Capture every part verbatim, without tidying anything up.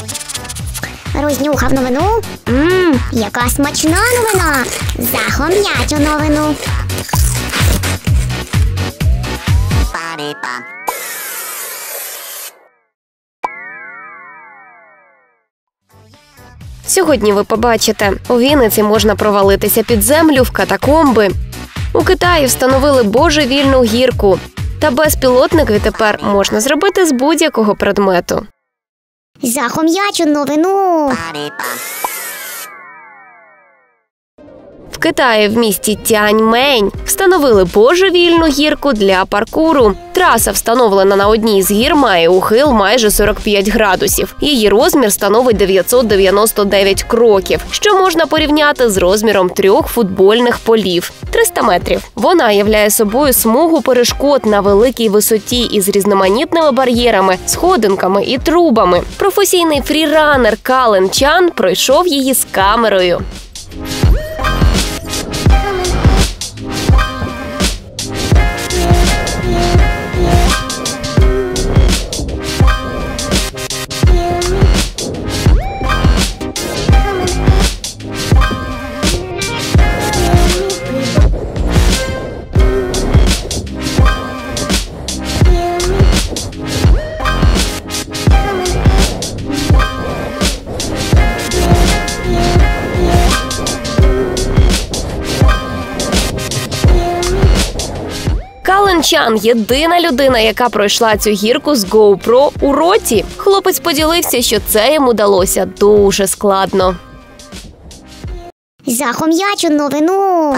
Рознюхав новину. Ммм, яка смачна новина. Захом'ячу новину. Сьогодні ви побачите, у Вінниці можна провалитися під землю в катакомби. У Китаї встановили божевільну гірку. Та безпілотник відтепер можна зробити з будь-якого предмету. Захом'ячу новину. В Китаї в місті Тяньмень встановили божевільну гірку для паркуру. Траса, встановлена на одній з гір, має ухил майже сорок п'ять градусів. Її розмір становить дев'ятсот дев'яносто дев'ять кроків, що можна порівняти з розміром трьох футбольних полів – триста метрів. Вона являє собою смугу перешкод на великій висоті із різноманітними бар'єрами, сходинками і трубами. Професійний фріранер Кален Чан пройшов її з камерою. Кален Чан – єдина людина, яка пройшла цю гірку з GoPro у роті. Хлопець поділився, що це йому далося дуже складно. Захом'ячу новину.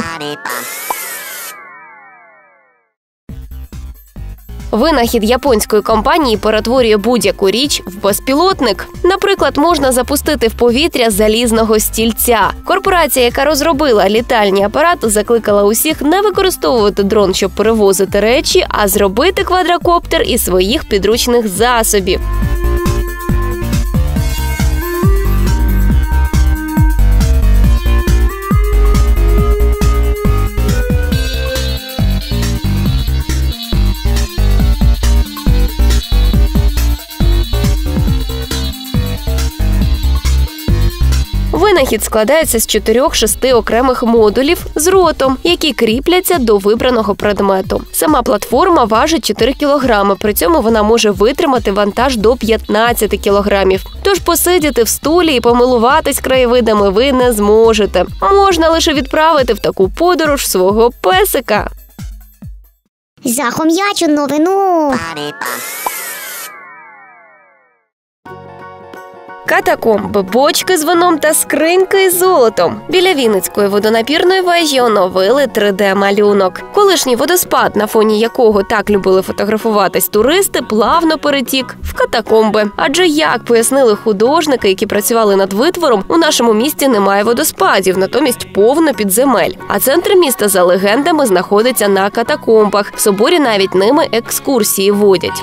Винахід японської компанії перетворює будь-яку річ в безпілотник. Наприклад, можна запустити в повітря залізного стільця. Корпорація, яка розробила літальний апарат, закликала усіх не використовувати дрон, щоб перевозити речі, а зробити квадрокоптер із своїх підручних засобів. Винахід складається з чотирьох-шести окремих модулів з ротом, які кріпляться до вибраного предмету. Сама платформа важить чотири кілограми, при цьому вона може витримати вантаж до п'ятнадцяти кілограмів. Тож посидіти в стулі і помилуватись краєвидами ви не зможете. Можна лише відправити в таку подорож свого песика. Захом'ячу новину. Катакомби, бочки з вином та скриньки з золотом. Біля Вінницької водонапірної вежі оновили три де-малюнок. Колишній водоспад, на фоні якого так любили фотографуватись туристи, плавно перетік в катакомби. Адже, як пояснили художники, які працювали над витвором, у нашому місті немає водоспадів, натомість повно підземель. А центр міста, за легендами, знаходиться на катакомбах. В соборі навіть ними екскурсії водять.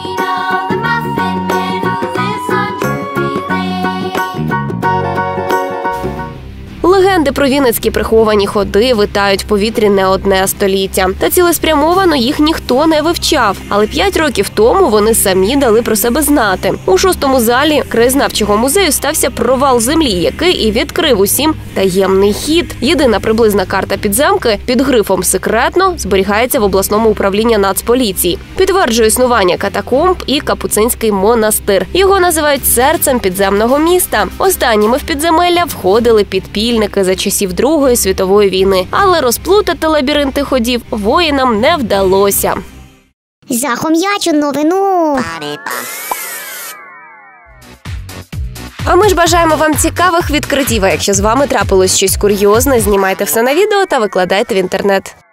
Легенди про вінницькі приховані ходи витають в повітрі не одне століття. Та цілеспрямовано їх ніхто не вивчав. Але п'ять років тому вони самі дали про себе знати. У шостому залі краєзнавчого музею стався провал землі, який і відкрив усім таємний хід. Єдина приблизна карта підземки під грифом «Секретно» зберігається в обласному управлінні Нацполіції. Підтверджує існування катакомб і Капуцинський монастир. Його називають серцем підземного міста. Останніми в підземелля входили підпільники за часів Другої світової війни. Але розплутати лабіринти ходів воїнам не вдалося. Захом'ячу новину. А ми ж бажаємо вам цікавих відкриттів. А якщо з вами трапилось щось курйозне, знімайте все на відео та викладайте в інтернет.